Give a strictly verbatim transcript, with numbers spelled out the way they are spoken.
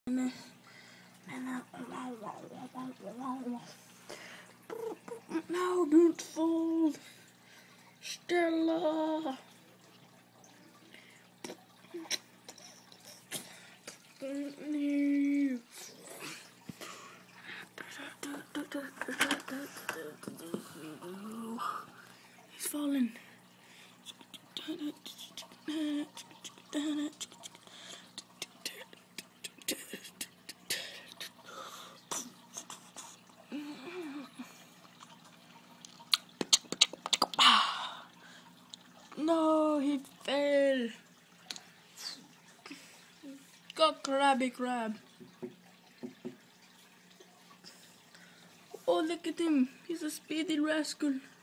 No, don't fall. Stella. He's falling. No, he fell. Go crabby crab. Oh, look at him. He's a speedy rascal.